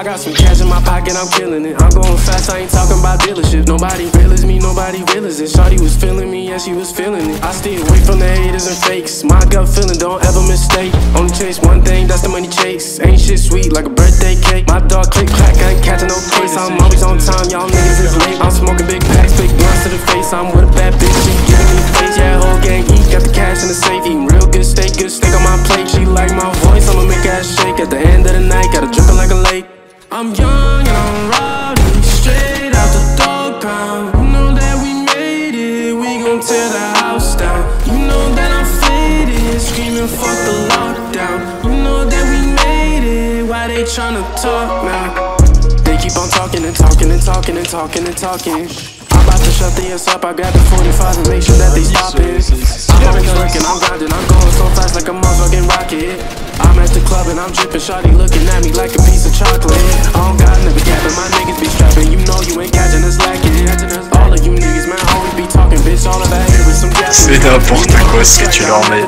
I got some cash in my pocket, I'm killing it. I'm going fast, I ain't talking about dealership. Nobody real as me, nobody real as it. Shawty was feeling me, yeah, she was feeling it. I stay away from the haters and fakes. My gut feeling, don't ever mistake. Only chase one thing, that's the money chase. Ain't shit sweet like a birthday cake. My dog click clack, I ain't catching no case. I'm always on time, y'all niggas is late. I'm smoking big packs, big blunts to the face. I'm with a bad bitch, she giving me face. Yeah, whole gang eat, got the cash in the safe. Eating real good steak on my plate. She like my voice, I'ma make her shake. At the end of the night, got her dripping like a lake. I'm young and I'm rowdy, straight out the dog pound. You know that we made it, we gon' tear the house down. You know that I'm faded, screaming fuck the lockdown. You know that we made it, why they tryna talk now? They keep on talking and talking and talking and talking and talking. I'm about to shut the ass up, I grab the 45 and make sure that they stop it. I'm in the looking, I'm grinding, I'm going so fast like a motherfucking rocket. I'm at the club and I'm dripping, shawty looking at me like a piece of chocolate. I don't got never capping, my niggas be strapping. You know you ain't catching us lacking. All of you niggas, man, always be talking, bitch. All of that here is some gapping. C'est n'importe quoi ce que tu leur mets.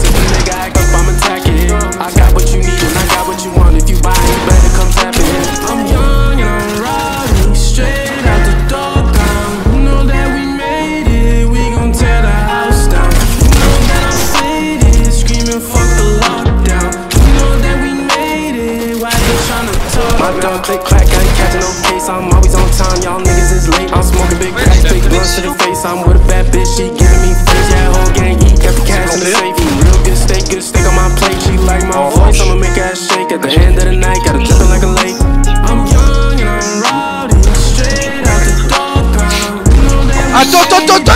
I got what you need and I got what you want. If you buy it, better come tap it. I'm young and I'm rowdy, straight out the dog pound. You know that we made it, we gon' tear the house down. You know that I'm faded, screaming fuck the lockdown. You know that we made it, why they tryna talk? My dog click clack, I ain't catching no case. I'm always on time, y'all niggas is late. I'm smoking big packs, big blunts to the face. I'm with a bad bitch, she giving me face. Yeah, whole gang eat, got the cash in the safe. Eat real good steak on my plate. She like my voice, I'ma make her shake. At the end of the night, got her dripping like a lake. I'm young and I'm rowdy, straight out the dog pound. You know that